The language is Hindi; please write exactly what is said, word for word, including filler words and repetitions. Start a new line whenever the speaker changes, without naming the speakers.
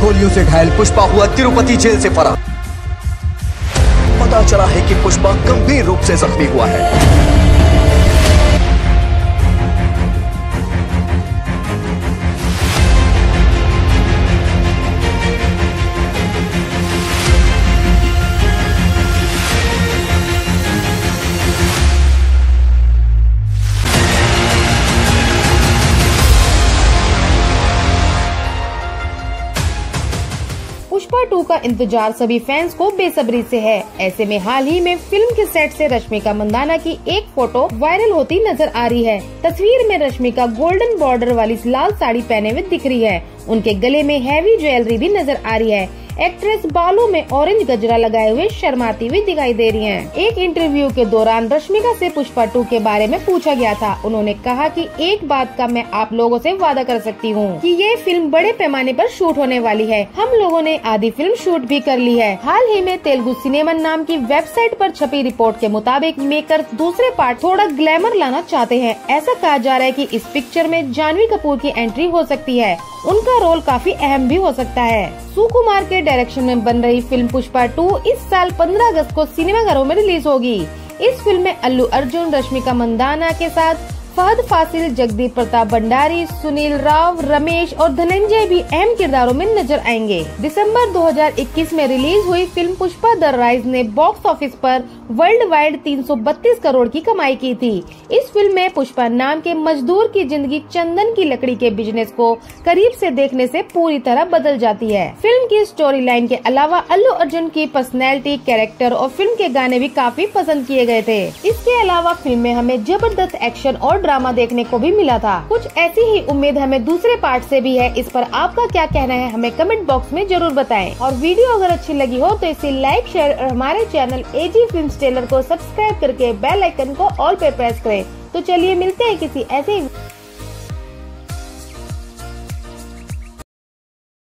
गोलियों से घायल पुष्पा हुआ तिरुपति जेल से फरार। पता चला है कि पुष्पा गंभीर रूप से जख्मी हुआ है।
पुष्पा टू का इंतजार सभी फैंस को बेसब्री से है। ऐसे में हाल ही में फिल्म के सेट से रश्मिका मंदाना की एक फोटो वायरल होती नजर आ रही है। तस्वीर में रश्मिका गोल्डन बॉर्डर वाली लाल साड़ी पहने हुए दिख रही है। उनके गले में हैवी ज्वेलरी भी नजर आ रही है। एक्ट्रेस बालों में ऑरेंज गजरा लगाए हुए शर्माती हुई दिखाई दे रही हैं। एक इंटरव्यू के दौरान रश्मिका से पुष्पा टू के बारे में पूछा गया था। उन्होंने कहा कि एक बात का मैं आप लोगों से वादा कर सकती हूँ कि ये फिल्म बड़े पैमाने पर शूट होने वाली है। हम लोगों ने आधी फिल्म शूट भी कर ली है। हाल ही में तेलुगु सिनेमा नाम की वेबसाइट पर छपी रिपोर्ट के मुताबिक मेकर्स दूसरे पार्ट थोड़ा ग्लैमर लाना चाहते हैं। ऐसा कहा जा रहा है कि इस पिक्चर में जानवी कपूर की एंट्री हो सकती है। उनका रोल काफी अहम भी हो सकता है। सुकुमार के डायरेक्शन में बन रही फिल्म पुष्पा टू इस साल पंद्रह अगस्त को सिनेमाघरों में रिलीज होगी। इस फिल्म में अल्लू अर्जुन, रश्मिका मंदाना के साथ फहद फासिल, जगदीप प्रताप भंडारी, सुनील राव, रमेश और धनंजय भी अहम किरदारों में नजर आएंगे। दिसंबर दो हज़ार इक्कीस में रिलीज हुई फिल्म पुष्पा द राइज ने बॉक्स ऑफिस पर वर्ल्ड वाइड तीन सौ बत्तीस करोड़ की कमाई की थी। इस फिल्म में पुष्पा नाम के मजदूर की जिंदगी चंदन की लकड़ी के बिजनेस को करीब से देखने से पूरी तरह बदल जाती है। फिल्म की स्टोरी लाइन के अलावा अल्लू अर्जुन की पर्सनैलिटी, कैरेक्टर और फिल्म के गाने भी काफी पसंद किए गए थे। इसके अलावा फिल्म में हमें जबरदस्त एक्शन और ड्रामा देखने को भी मिला था। कुछ ऐसी ही उम्मीद हमें दूसरे पार्ट से भी है। इस पर आपका क्या कहना है हमें कमेंट बॉक्स में जरूर बताएं। और वीडियो अगर अच्छी लगी हो तो इसे लाइक, शेयर और हमारे चैनल एजी फिल्म टेलर को सब्सक्राइब करके बेल आइकन को ऑल पे प्रेस करें। तो चलिए मिलते हैं किसी ऐसे